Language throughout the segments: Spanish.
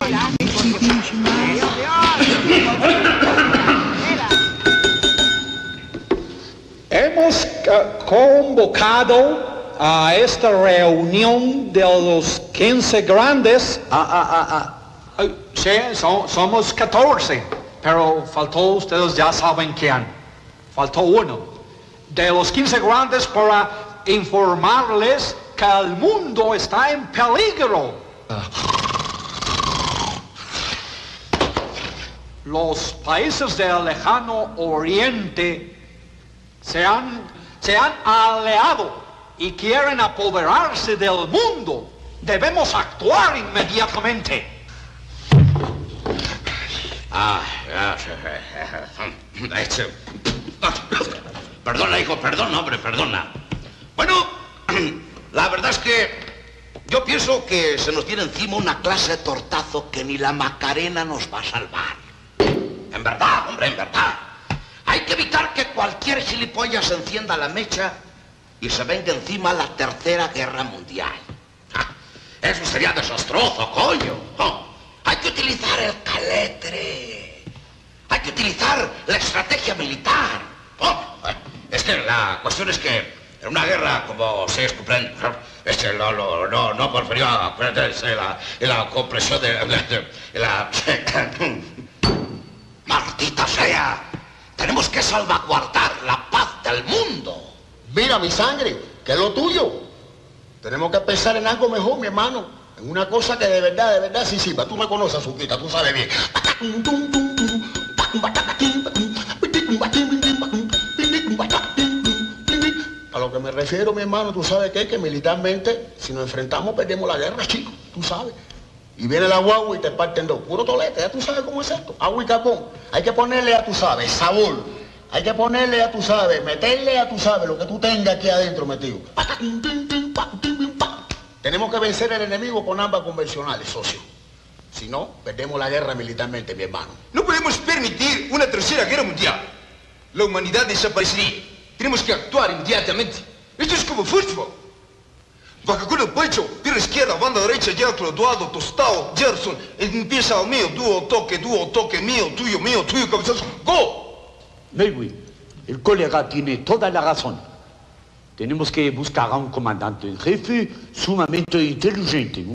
Hemos convocado a esta reunión de los 15 grandes. Sí, somos 14, pero faltó, ustedes ya saben quién. Faltó uno. De los 15 grandes para informarles que el mundo está en peligro. Los países del lejano oriente se han aliado y quieren apoderarse del mundo. Debemos actuar inmediatamente. Perdona, hijo, perdona, hombre, perdona. Bueno, la verdad es que yo pienso que se nos viene encima una clase de tortazo que ni la Macarena nos va a salvar. En verdad, hombre, en verdad. Hay que evitar que cualquier gilipollas encienda la mecha y se venga encima la Tercera Guerra Mundial. Eso sería desastroso, coño. Hay que utilizar el caletre. Hay que utilizar la estrategia militar. Es que la cuestión es que en una guerra, como se comprende, no porfiría la compresión de la... ¡Maldita sea! Tenemos que salvaguardar la paz del mundo. Mira, mi sangre, ¿qué es lo tuyo? Tenemos que pensar en algo mejor, mi hermano. En una cosa que de verdad sí sirva. Tú me conoces, Azuquita, tú sabes bien. A lo que me refiero, mi hermano, tú sabes que militarmente, si nos enfrentamos, perdemos la guerra, chico. Tú sabes. Y viene la guagua y te parten dos. Puro tolete, ya tú sabes cómo es esto. Agua y carbón. Hay que ponerle, ya tú sabes, sabor. Hay que ponerle, ya tú sabes, meterle, ya tú sabes, lo que tú tengas aquí adentro metido. Tenemos que vencer al enemigo con armas convencionales, socio. Si no, perdemos la guerra militarmente, mi hermano. No podemos permitir una tercera guerra mundial. La humanidad desaparecería. Tenemos que actuar inmediatamente. Esto es como fútbol. Baja con el pecho, pierna izquierda, banda derecha, Yerklo, Eduardo, Tostado, Gerson, empieza el mío, dúo, toque, mío, tuyo, cabezazo, ¡go! Mais oui, el colega tiene toda la razón. Tenemos que buscar a un comandante en jefe sumamente inteligente.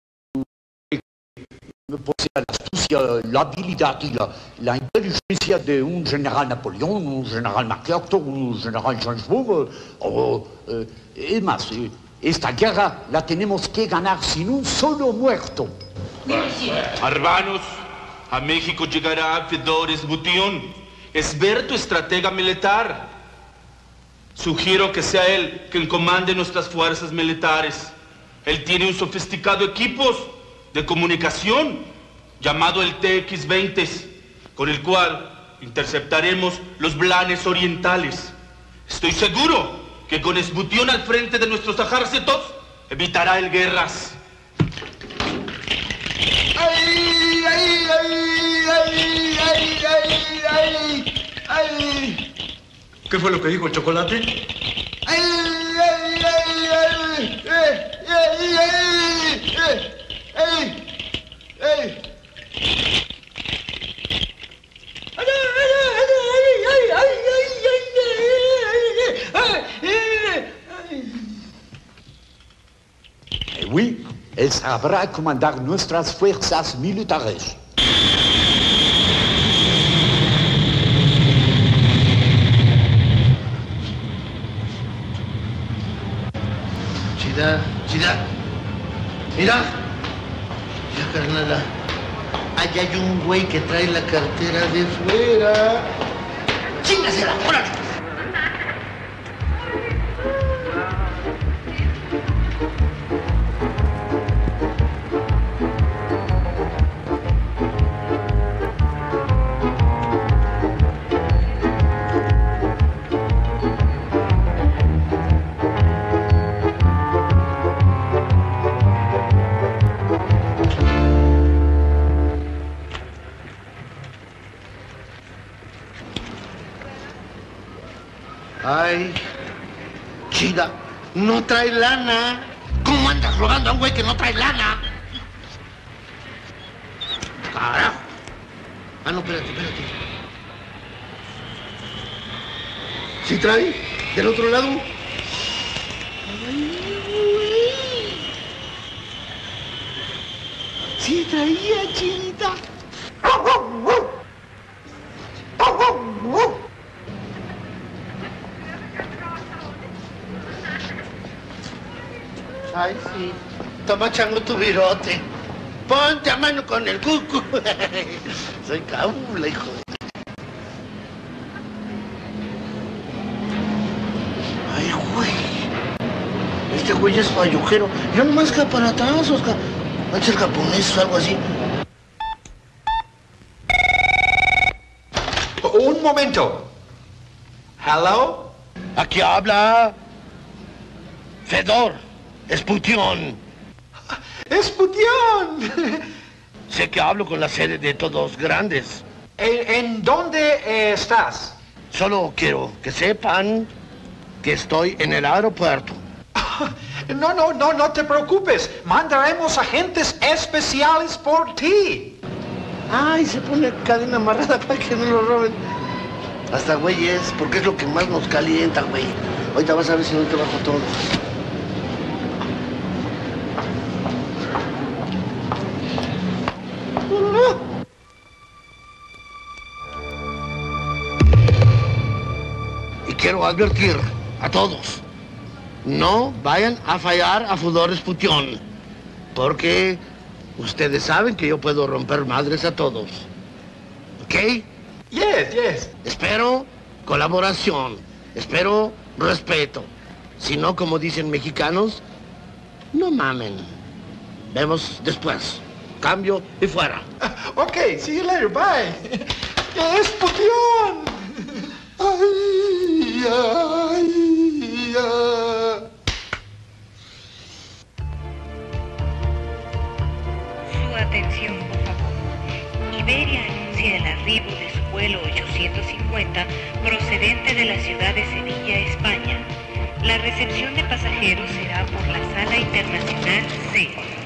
Posee la astucia, la habilidad y la inteligencia de un general Napoleón, un general MacArthur, un general Gainsbourg, es más, esta guerra la tenemos que ganar sin un solo muerto. Hermanos, a México llegará Fedores Butión, experto estratega militar. Sugiero que sea él quien comande nuestras fuerzas militares. Él tiene un sofisticado equipo de comunicación llamado el TX-20, con el cual interceptaremos los planes orientales. Estoy seguro que con Esbutión al frente de nuestros ejércitos evitará el guerras. ¡Ay, ay, ay, ay, ay, ay, ay, ay! ¿Qué fue lo que dijo el chocolate? ¡Ay, ay, ay, ay! ¡Ay, ay, ay! ¡Ay! Oui, él sabrá comandar nuestras fuerzas militares. Chida, mira, ya carnala, allá hay un güey que trae la cartera de fuera. ¡Chingasela! ¡Órale! Ay, Chida, no trae lana. ¿Cómo andas robando a un güey que no trae lana? Ah, no, espérate. ¿Sí trae? ¿Del otro lado? Sí traía, chinita. Ay, sí. Toma, chango, tu virote. Ponte a mano con el cucu. Soy cabula, hijo de... Ay, güey. Este güey es payujero. Yo nomás caparatazos, va a ser japonés o algo así. Un momento. Hello? Aquí habla... Fedor. Esputión. ¡Esputión! Sé que hablo con la sede de Todos Grandes. ¿En dónde estás? Solo quiero que sepan que estoy en el aeropuerto. No te preocupes. Mandaremos agentes especiales por ti. Ay, se pone cadena amarrada para que no lo roben. Hasta güey es, porque es lo que más nos calienta, güey. Ahorita vas a ver si no te bajo todo. Y quiero advertir a todos, no vayan a fallar a Fedor Esputión, porque ustedes saben que yo puedo romper madres a todos. ¿Ok? Yes. Espero colaboración, espero respeto. Si no, como dicen mexicanos, no mamen. Vemos después. Cambio y fuera. Ok, see you later, bye. ¡Esputión! ¡Ay! Su atención, por favor. Iberia anuncia el arribo de su vuelo 850 procedente de la ciudad de Sevilla, España. La recepción de pasajeros será por la sala internacional C.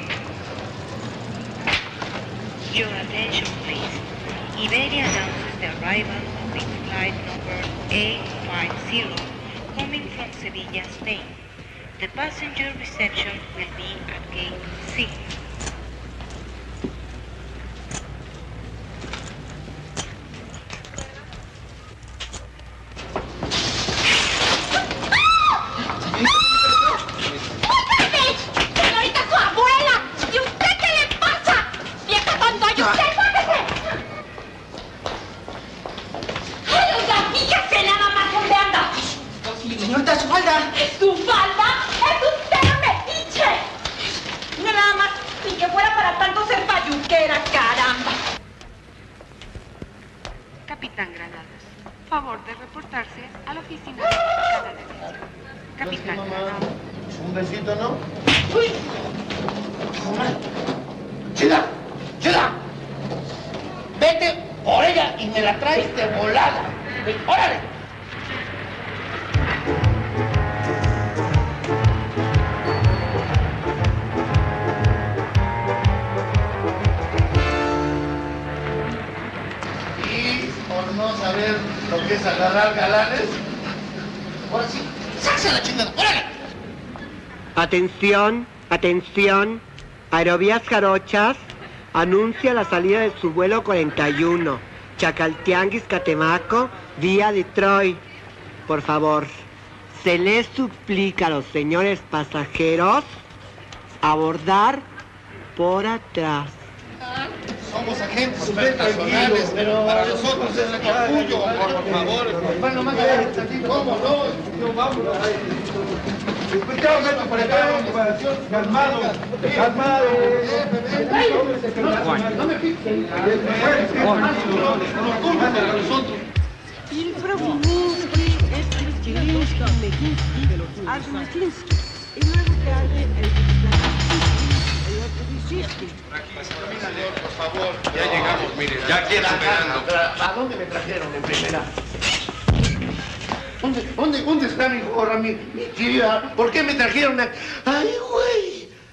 Your attention, please. Iberia announces the arrival of its flight number A50, coming from Sevilla, Spain. The passenger reception will be at gate C. ¡Señorita, su abuela! ¿Y usted qué le pasa? ¡Vieja tonta! ¿Y usted cuántese! ¡Ay, oiga, fíjese nada más dónde anda! Señorita, su falda. ¿Su falda? ¡Es usted un metiche! No nada más, ni que fuera para tanto ser payuquera, caramba. Capitán Granados, favor de reportarse a la oficina de Canadá. Capitán Granados. Un besito, ¿no? ¡Uy! ¡Chida! Vete por ella y me la traes de volada. ¡Órale! Y por no saber lo que es agarrar galanes, ahora sí, ¡sáquese la chingada! ¡Órale! Atención, Aerovías Jarochas anuncia la salida de su vuelo 41, Chacaltianguis, Catemaco, vía Detroit. Por favor, se les suplica a los señores pasajeros abordar por atrás. Somos agentes supernacionales, pero para nosotros es el orgullo, por favor. Bueno, más adelante, aquí, ¿cómo no? Vámonos. Escuchamos por acá, calmado. No me piques. Il Provininski, Estrichilinski, Mekinski, Arzutinski. Y luego que hay el Por favor, ya llegamos, mire, ya aquí esperando. ¿A dónde me trajeron en primera? ¿Dónde está mi gorra, mi tía? ¿Por qué me trajeron a...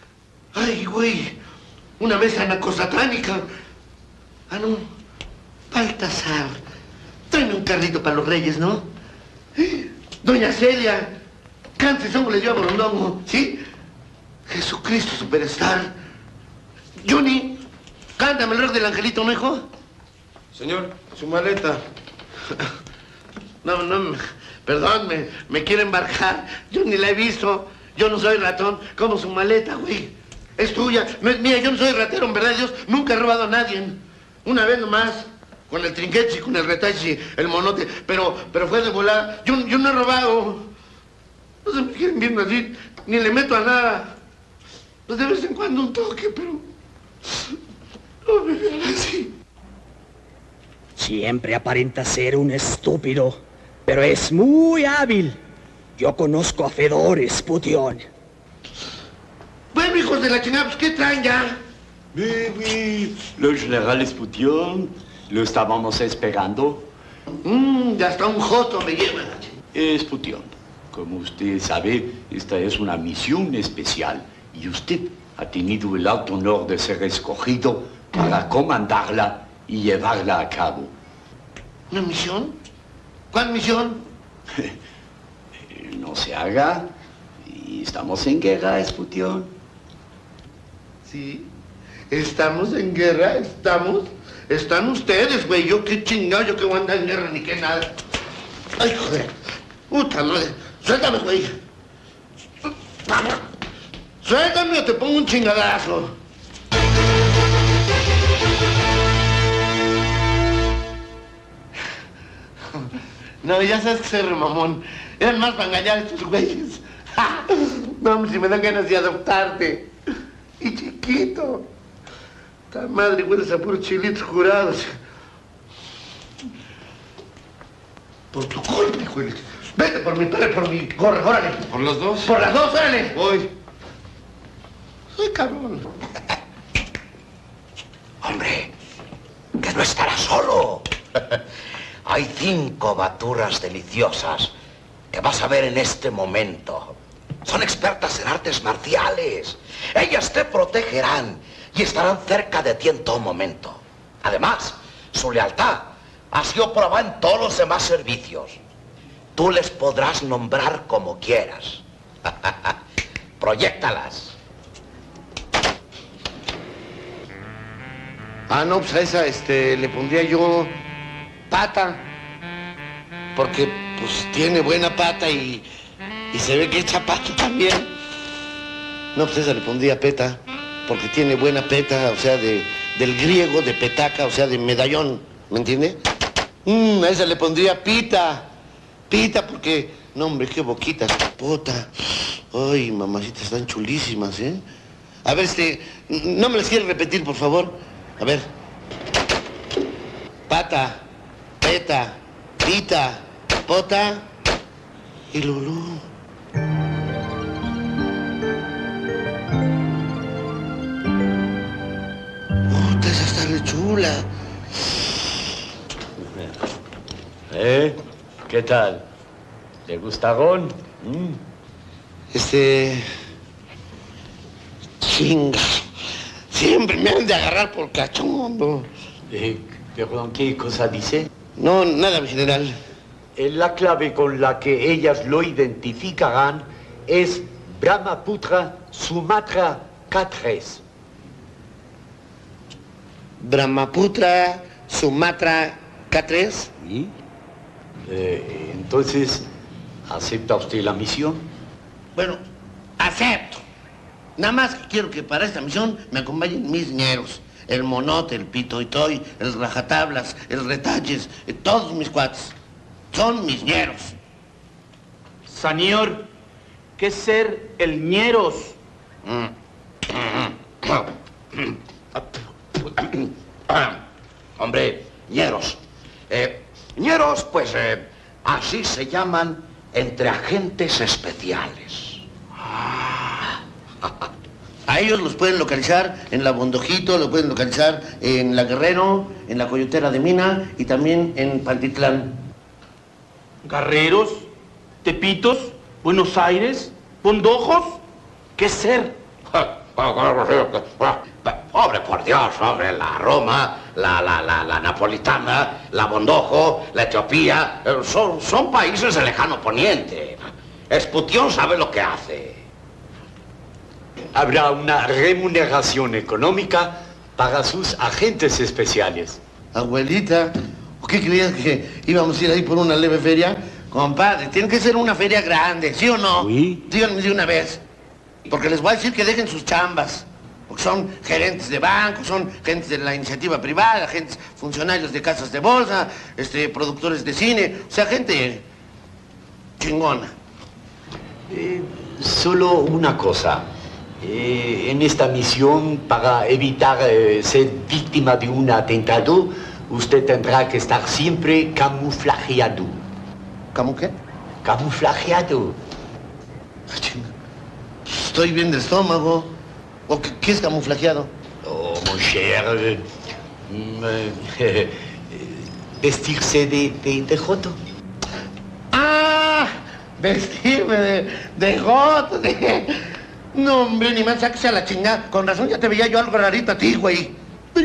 ¡Ay, güey! Una mesa narcosatánica. Ah, no. Baltasar, tráeme un carrito para los reyes, ¿no? Doña Celia, cante Songo le dio a Borondongo, ¿sí? Jesucristo Superstar. Johnny, cántame el rock del angelito, ¿no, hijo? Señor, su maleta. No, perdón, me quiere embarcar. Yo ni la he visto. Yo no soy ratón. Como su maleta, güey. Es tuya, no es mía. Yo no soy ratero, en verdad, Dios. Nunca he robado a nadie. Una vez nomás, con el trinquete, con el retache, el monote. Pero fue de volada. Yo no he robado. No se me quieren viendo así. Ni le meto a nada. Pues de vez en cuando un toque, pero... no me vean así. Siempre aparenta ser un estúpido, pero es muy hábil. Yo conozco a Fedores, Putión. Bueno, hijos de la chingada, pues, ¿qué traen ya? Oui, le general Esputión, lo estábamos esperando. Ya hasta un joto me lleva. Esputión, como usted sabe, esta es una misión especial y usted ha tenido el alto honor de ser escogido para comandarla y llevarla a cabo. ¿Una misión? ¿Cuál misión? No se haga. Estamos en guerra, Esputión. Sí, estamos en guerra, estamos. Están ustedes, güey. Yo qué chingado, yo que voy a andar en guerra ni qué nada. Ay, joder. Puta madre. Suéltame, güey. Suéltame o te pongo un chingadazo. No, ya sabes que soy remamón. Eran más para engañar a estos güeyes. No, hombre, si me dan ganas de adoptarte. Y chiquito. Ta madre, hueles a puros chilitos jurados. Por tu culpa, hijo de... Vete por mi padre, por mi gorra, órale. ¿Por los dos? Por las dos, órale. Voy. Ay, cabrón. Hombre, que no estará solo. Hay 5 baturas deliciosas que vas a ver en este momento. Son expertas en artes marciales. Ellas te protegerán y estarán cerca de ti en todo momento. Además, su lealtad ha sido probada en todos los demás servicios. Tú les podrás nombrar como quieras. Proyéctalas. Ah, no, pues a esa, le pondría yo pata. Porque, pues, tiene buena pata y se ve que echa pata también. No, pues a esa le pondría peta. Porque tiene buena peta, o sea, del griego, de petaca, o sea, de medallón. ¿Me entiende? A esa le pondría pita. Pita, porque... No, hombre, qué boquita, pota. Ay, mamacitas, están chulísimas, ¿eh? A ver, ¿no me las quieres repetir, por favor? A ver. Pata, peta, pita, pota y lulú. Puta, esa está re chula. ¿Qué tal? ¿Le gustaron? Chinga. Siempre me han de agarrar por cachondo. ¿Perdón, qué cosa dice? No, nada, mi general. La clave con la que ellas lo identificarán es Brahmaputra Sumatra K3. Brahmaputra Sumatra K3. ¿Sí? Entonces, ¿acepta usted la misión? Bueno, acepto. Nada más que quiero que para esta misión me acompañen mis ñeros. El monote, el pitoitoy, el rajatablas, el retaches, todos mis cuates. Son mis ñeros. Señor, ¿qué es ser el ñeros? Hombre, ñeros. Ñeros, pues, así se llaman entre agentes especiales. A ellos los pueden localizar en la Bondojito, los pueden localizar en la Guerrero, en la Coyotera de Mina y también en Pantitlán. ¿Guerreros? ¿Tepitos? ¿Buenos Aires? ¿Bondojos? ¿Qué ser? Hombre, por Dios, hombre, la Roma, la napolitana, la Bondojo, la Etiopía, son países del lejano poniente. Esputión sabe lo que hace. Habrá una remuneración económica para sus agentes especiales. Abuelita, ¿qué creías que íbamos a ir ahí por una leve feria? Compadre, tiene que ser una feria grande, ¿sí o no? Sí. Díganme de una vez. Porque les voy a decir que dejen sus chambas. Porque son gerentes de bancos, son gentes de la iniciativa privada, funcionarios de casas de bolsa, productores de cine, o sea, gente chingona. Solo una cosa. En esta misión, para evitar ser víctima de un atentado, usted tendrá que estar siempre camuflajeado. ¿Cómo qué? Camuflajeado. Estoy bien del estómago. ¿O qué es camuflajeado? Oh, mon cher, vestirse de joto. ¡Ah! Vestirme de joto. No, hombre, ni más saques a la chingada. Con razón ya te veía yo algo rarito a ti, güey.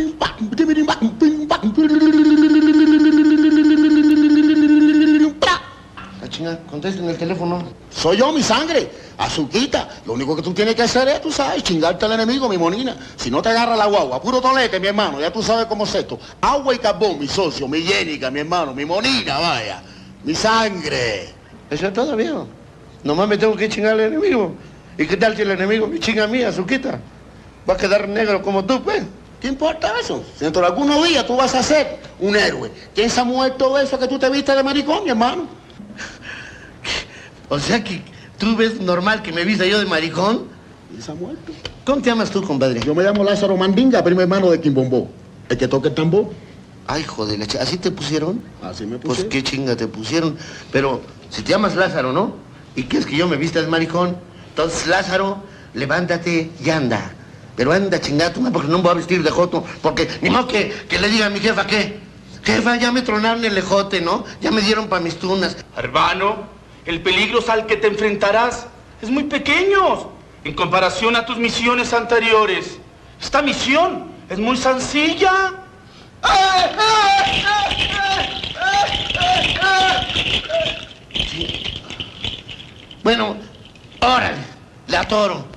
La chingada, contesten el teléfono. Soy yo, mi sangre. Azuquita. Lo único que tú tienes que hacer es, tú sabes, chingarte al enemigo, mi monina. Si no te agarra la guagua, puro tolete, mi hermano. Ya tú sabes cómo es esto. Agua y carbón, mi socio, mi Yénica, mi hermano, mi monina, vaya. Mi sangre. Eso es todo, viejo. Nomás me tengo que chingar al enemigo. ¿Y qué tal si el enemigo me chinga a mí, Azuquita? Va a quedar negro como tú, pues. ¿Qué importa eso? Si dentro de algunos días tú vas a ser un héroe. ¿Quién se ha muerto eso que tú te viste de maricón, mi hermano? O sea que tú ves normal que me vista yo de maricón. ¿Y se ha muerto? ¿Cómo te llamas tú, compadre? Yo me llamo Lázaro Mandinga, primo hermano de Quimbombó. El que toca el tambor. Ay, joder, ¿así te pusieron? Así me Pues pusieron. qué chinga te pusieron. Pero si te llamas Lázaro, ¿no? ¿Y quieres que yo me vista de maricón? Entonces, Lázaro, levántate y anda. Pero anda, chingada, tú, porque no me voy a vestir de joto. Porque ni modo que le diga a mi jefa, ¿qué? Jefa, ya me tronaron el ejote, ¿no? Ya me dieron pa' mis tunas. Hermano, el peligro al que te enfrentarás es muy pequeño en comparación a tus misiones anteriores. Esta misión es muy sencilla. Bueno, órale, le atoro.